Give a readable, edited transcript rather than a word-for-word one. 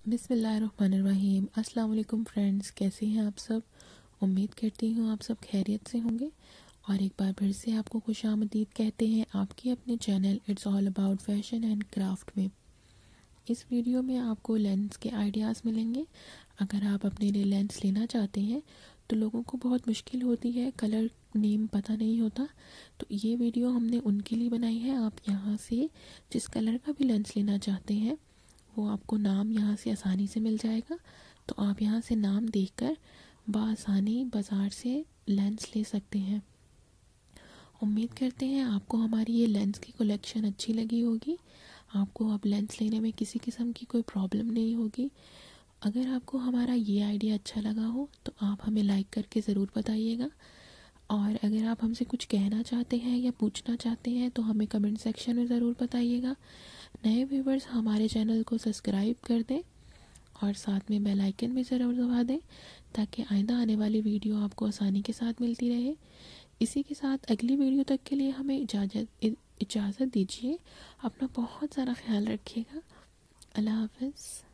बिस्मिल्लाहिर्रहमानिर्रहीम। अस्सलाम वालेकुम फ्रेंड्स, कैसे हैं आप सब। उम्मीद करती हूँ आप सब खैरियत से होंगे और एक बार फिर से आपको खुशामदीद कहते हैं आपके अपने channel it's all about fashion and craft में। इस वीडियो में आपको लेंस के आइडियाज़ मिलेंगे। अगर आप अपने लिए लेंस लेना चाहते हैं तो लोगों को बहुत मुश्किल होती है, कलर नेम पता नहीं होता, तो ये वीडियो हमने उनके लिए बनाई है। आप यहाँ से जिस कलर का भी लेंस लेना चाहते हैं वो आपको नाम यहाँ से आसानी से मिल जाएगा, तो आप यहाँ से नाम देखकर बआसानी बाज़ार से लेंस ले सकते हैं। उम्मीद करते हैं आपको हमारी ये लेंस की कलेक्शन अच्छी लगी होगी, आपको अब लेंस लेने में किसी किस्म की कोई प्रॉब्लम नहीं होगी। अगर आपको हमारा ये आइडिया अच्छा लगा हो तो आप हमें लाइक करके ज़रूर बताइएगा, और अगर आप हमसे कुछ कहना चाहते हैं या पूछना चाहते हैं तो हमें कमेंट सेक्शन में ज़रूर बताइएगा। नए व्यूवर्स हमारे चैनल को सब्सक्राइब कर दें और साथ में बेल आइकन भी ज़रूर दबा दें ताकि आइंदा आने वाली वीडियो आपको आसानी के साथ मिलती रहे। इसी के साथ अगली वीडियो तक के लिए हमें इजाज़त दीजिए। अपना बहुत सारा ख्याल रखिएगा। अल्लाह हाफ़िज़।